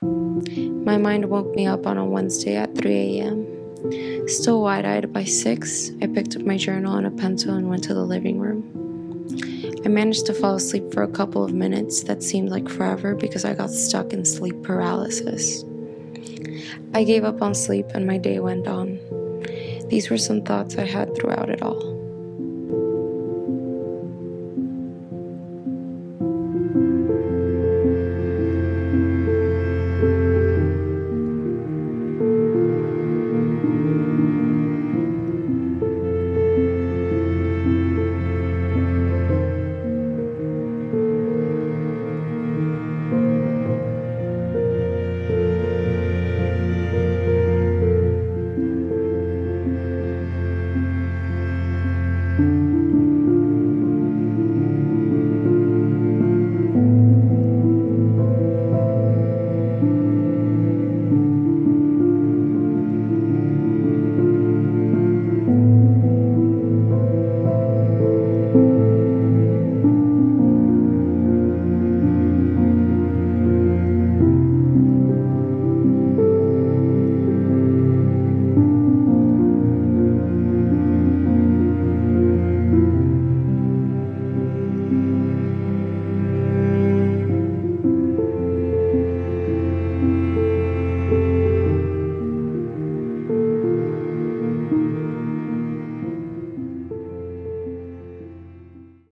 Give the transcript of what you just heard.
My mind woke me up on a Wednesday at 3 a.m. Still wide-eyed by 6, I picked up my journal and a pencil and went to the living room. I managed to fall asleep for a couple of minutes that seemed like forever because I got stuck in sleep paralysis. I gave up on sleep and my day went on. These were some thoughts I had throughout it all.